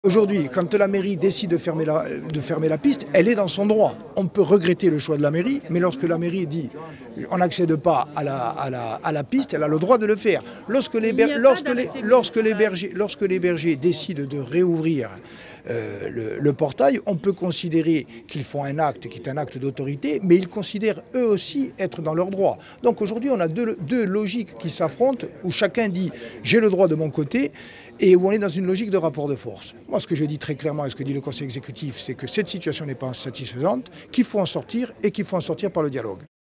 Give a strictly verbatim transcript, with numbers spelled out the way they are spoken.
Aujourd'hui, quand la mairie décide de fermer, la, de fermer la piste, elle est dans son droit. On peut regretter le choix de la mairie, mais lorsque la mairie dit on n'accède pas à la, à, la, à la piste, elle a le droit de le faire. Lorsque les, lorsque les, lorsque les, bergers, lorsque les bergers décident de réouvrir euh, le, le portail, on peut considérer qu'ils font un acte qui est un acte d'autorité, mais ils considèrent eux aussi être dans leurs droits. Donc aujourd'hui, on a deux, deux logiques qui s'affrontent, où chacun dit j'ai le droit de mon côté, et où on est dans une logique de rapport de force. Moi, ce que je dis très clairement et ce que dit le Conseil exécutif, c'est que cette situation n'est pas satisfaisante, qu'il faut en sortir et qu'il faut en sortir par le dialogue.